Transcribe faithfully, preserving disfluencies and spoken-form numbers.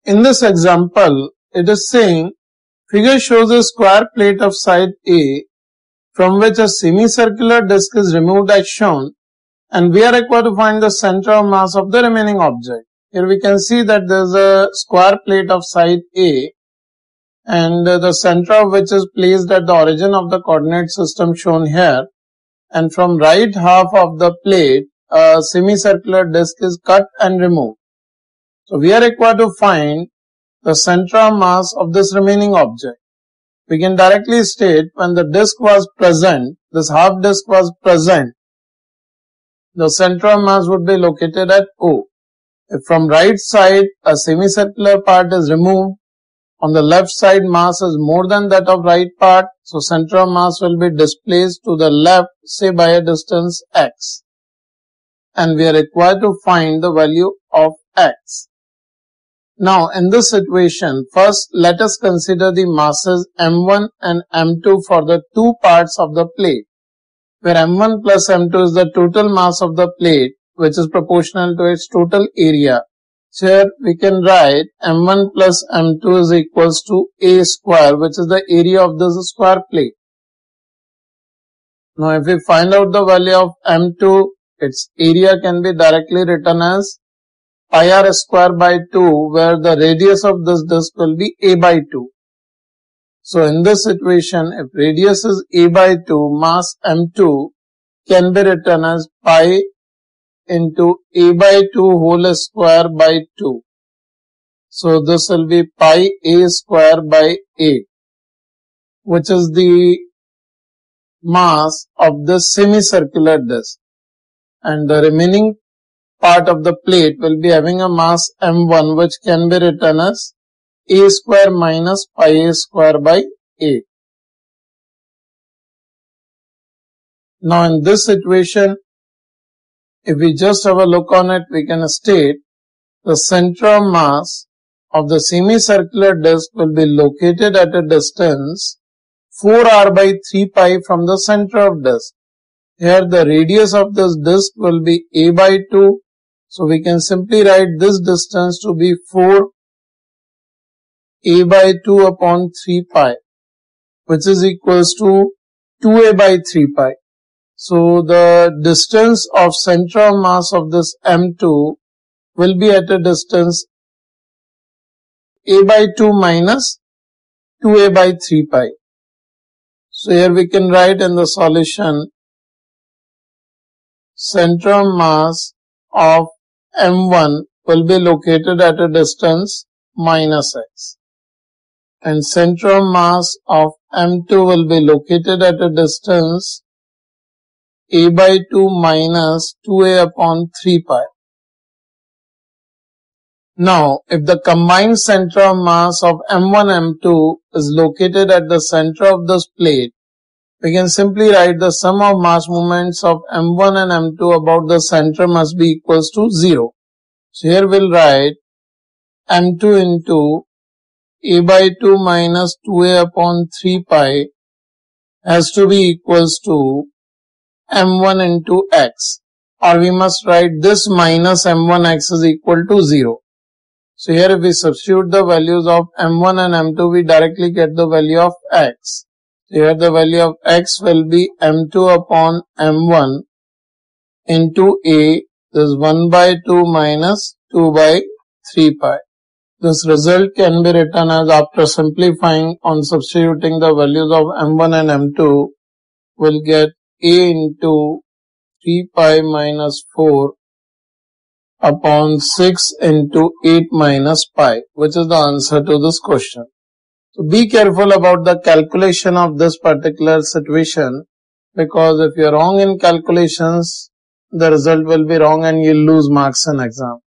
in this example, it is saying figure shows a square plate of side A from which a semicircular disc is removed as shown, and we are required to find the center of mass of the remaining object. Here we can see that there is a square plate of side A, and the center of which is placed at the origin of the coordinate system shown here, and from right half of the plate a semicircular disc is cut and removed. So we are required to find the center of mass of this remaining object. We can directly state when the disc was present, this half disc was present, the center of mass would be located at O. If from right side a semicircular part is removed, on the left side mass is more than that of right part, so center of mass will be displaced to the left, say by a distance x. And we are required to find the value of x. Now in this situation, first let us consider the masses m one and m two for the two parts of the plate, where m one plus m two is the total mass of the plate, which is proportional to its total area. So here we can write m one plus m two is equals to a square, which is the area of this square plate. Now if we find out the value of m two, its area can be directly written as pi r square by two, where the radius of this disk will be a by two. So in this situation, if radius is a by two, mass m two can be written as pi into a by two whole square by two. So this will be pi a square by eight, which is the mass of this semicircular disc. And the remaining part of the plate will be having a mass m one, which can be written as a square minus pi a square by eight. Now in this situation, if we just have a look on it, we can state the center of mass of the semicircular disc will be located at a distance four r by three pi from the center of disc. Here the radius of this disc will be a by two. So we can simply write this distance to be four a by two upon three pi, which is equals to two a by three pi. So the distance of center of mass of this m two will be at a distance a by two minus two a by three pi. So here we can write in the solution center of mass of m one will be located at a distance minus x, and center of mass of m two will be located at a distance a by two minus two a upon three pi. Now, if the combined center of mass of m one and m two is located at the center of this plate, we can simply write the sum of mass moments of m one and m two about the center must be equals to zero. So here we'll write m two into a by two minus two a upon three pi has to be equals to m one into x, or we must write this minus m one x is equal to zero. So here if we substitute the values of m one and m two, we directly get the value of x. So here the value of x will be m two upon m one into a, this is one by two minus two by three pi. This result can be written as, after simplifying on substituting the values of m one and m two, we'll get a into three pi minus four upon six into eight minus pi, which is the answer to this question. So be careful about the calculation of this particular situation, because if you are wrong in calculations, the result will be wrong and you'll lose marks in exam.